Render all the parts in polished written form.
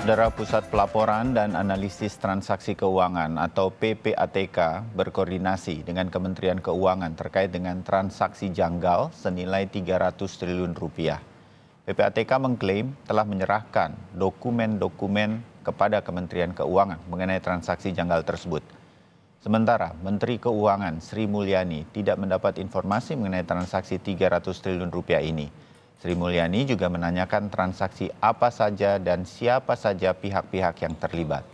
Saudara, Pusat Pelaporan dan Analisis Transaksi Keuangan atau PPATK berkoordinasi dengan Kementerian Keuangan terkait dengan transaksi janggal senilai 300 triliun rupiah. PPATK mengklaim telah menyerahkan dokumen-dokumen kepada Kementerian Keuangan mengenai transaksi janggal tersebut. Sementara Menteri Keuangan Sri Mulyani tidak mendapat informasi mengenai transaksi 300 triliun rupiah ini. Sri Mulyani juga menanyakan transaksi apa saja dan siapa saja pihak-pihak yang terlibat.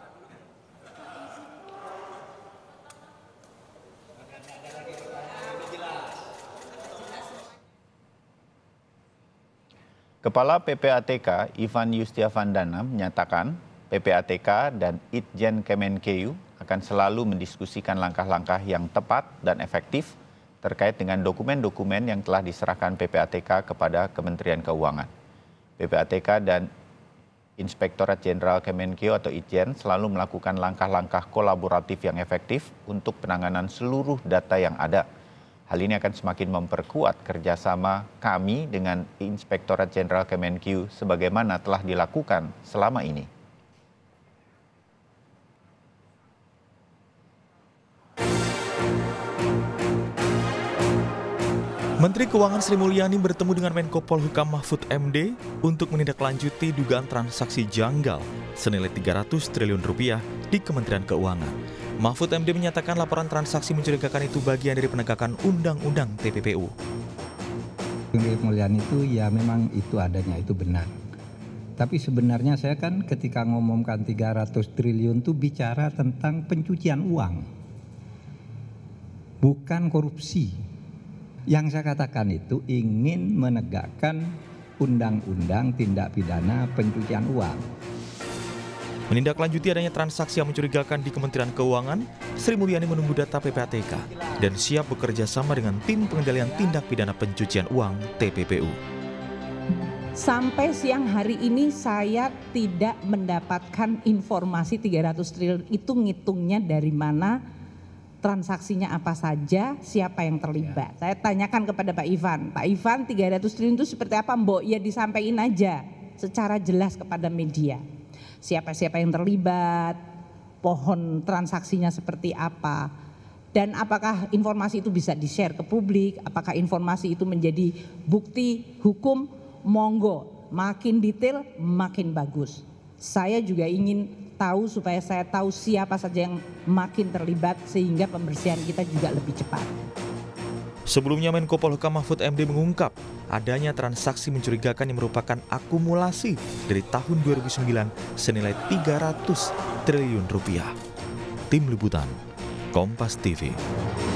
Kepala PPATK Ivan Yustiavandana menyatakan PPATK dan Itjen Kemenkeu akan selalu mendiskusikan langkah-langkah yang tepat dan efektif terkait dengan dokumen-dokumen yang telah diserahkan PPATK kepada Kementerian Keuangan. PPATK dan Inspektorat Jenderal Kemenkeu atau Itjen selalu melakukan langkah-langkah kolaboratif yang efektif untuk penanganan seluruh data yang ada. Hal ini akan semakin memperkuat kerjasama kami dengan Inspektorat Jenderal Kemenkeu sebagaimana telah dilakukan selama ini. Menteri Keuangan Sri Mulyani bertemu dengan Menko Polhukam Mahfud MD untuk menindaklanjuti dugaan transaksi janggal senilai 300 triliun rupiah di Kementerian Keuangan. Mahfud MD menyatakan laporan transaksi mencurigakan itu bagian dari penegakan Undang-Undang TPPU. Sri Mulyani itu ya memang itu adanya, itu benar. Tapi sebenarnya saya kan ketika ngomongkan 300 triliun itu bicara tentang pencucian uang, bukan korupsi. Yang saya katakan itu ingin menegakkan undang-undang tindak pidana pencucian uang. Menindaklanjuti adanya transaksi yang mencurigakan di Kementerian Keuangan, Sri Mulyani menunggu data PPATK dan siap bekerja sama dengan tim pengendalian tindak pidana pencucian uang TPPU. Sampai siang hari ini saya tidak mendapatkan informasi 300 triliun itu ngitungnya dari mana, transaksinya apa saja, siapa yang terlibat. Saya tanyakan kepada Pak Ivan 300 triliun itu seperti apa Mbok? Ya disampaikan aja secara jelas kepada media. Siapa-siapa yang terlibat, pohon transaksinya seperti apa, dan apakah informasi itu bisa di-share ke publik, apakah informasi itu menjadi bukti hukum, monggo, makin detail makin bagus. Saya juga ingin tahu supaya saya tahu siapa saja yang makin terlibat sehingga pembersihan kita juga lebih cepat. Sebelumnya Menko Polhukam Mahfud MD mengungkap adanya transaksi mencurigakan yang merupakan akumulasi dari tahun 2009 senilai 300 triliun rupiah. Tim Liputan, Kompas TV.